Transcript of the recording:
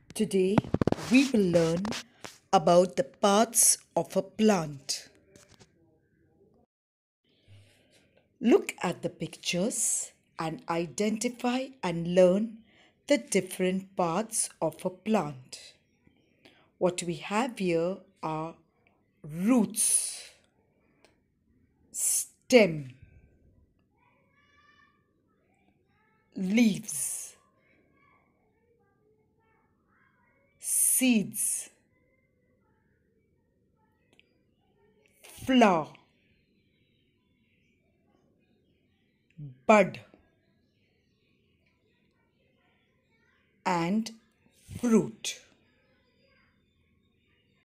Today, we will learn about the parts of a plant. Look at the pictures and identify and learn the different parts of a plant. What we have here are roots, stem, leaves, seeds, flower, bud, and fruit.